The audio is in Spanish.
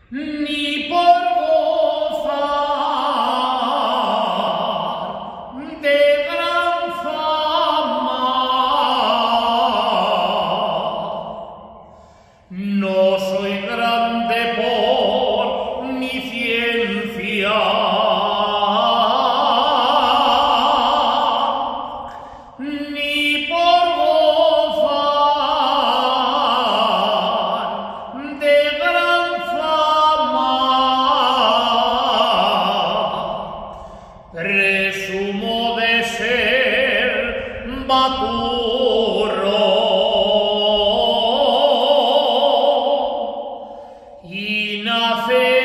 ni por gozar de gran fama. No soy grande por mi ciencia, ni por gozar de gran fama. Presumo de ser baturro y nacer